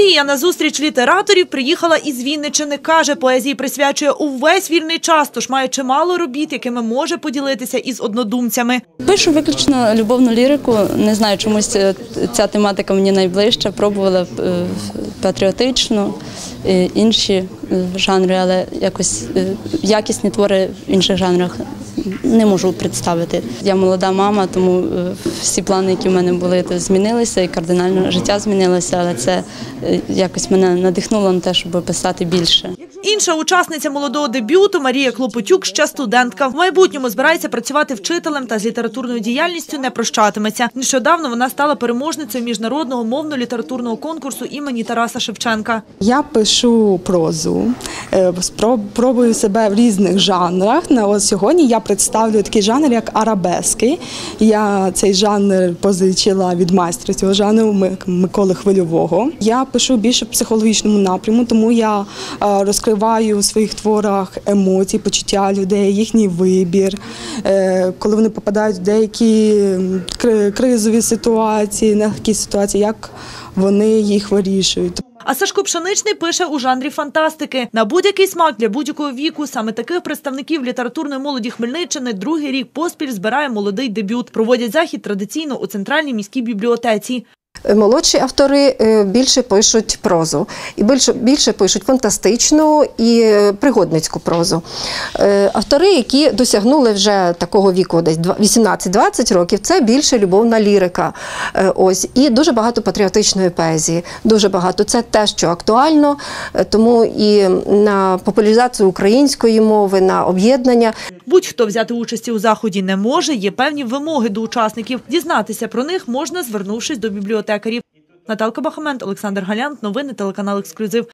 Надія на зустріч літераторів приїхала із Вінниччини. Каже, поезії присвячує увесь вільний час, тож має чимало робіт, якими може поділитися із однодумцями. Пишу виключно любовну лірику. Не знаю, чомусь ця тематика мені найближча. Пробувала патріотичну, інші жанри, але якось якісні твори в інших жанрах не можу представити. Я молода мама, тому всі плани, які в мене були, то змінилися і кардинально життя змінилося, але це якось мене надихнуло на те, щоб писати більше. Інша учасниця молодого дебюту Марія Клопотюк ще студентка. В майбутньому збирається працювати вчителем та з літературною діяльністю не прощатиметься. Нещодавно вона стала переможницею міжнародного мовно-літературного конкурсу імені Тараса Шевченка. Я пишу прозу, пробую себе в різних жанрах. Сьогодні я представлю такий жанр, як арабески. Я цей жанр позичила від майстра цього жанру Миколи Хвильового. Я пишу більше в психологічному напряму, тому я розкриваю у своїх творах емоції, почуття людей, їхній вибір, коли вони попадають в деякі кризові ситуації, нелегкі ситуації, як вони їх вирішують. А Сашко Пшеничний пише у жанрі фантастики. На будь-який смак для будь-якого віку. Саме таких представників літературної молоді Хмельниччини другий рік поспіль збирає молодий дебют. Проводять захід традиційно у Центральній міській бібліотеці. Молодші автори більше пишуть прозу, і більше пишуть фантастичну і пригодницьку прозу. Автори, які досягнули вже такого віку, десь 18-20 років, це більше любовна лірика. Ось. І дуже багато патріотичної поезії, дуже багато. Це те, що актуально, тому і на популяризацію української мови, на об'єднання. Будь-хто взяти участі у заході не може, є певні вимоги до учасників. Дізнатися про них можна, звернувшись до бібліотекарів. Наталка Бахамент, Олександр Галянт, новини телеканал «Ексклюзив».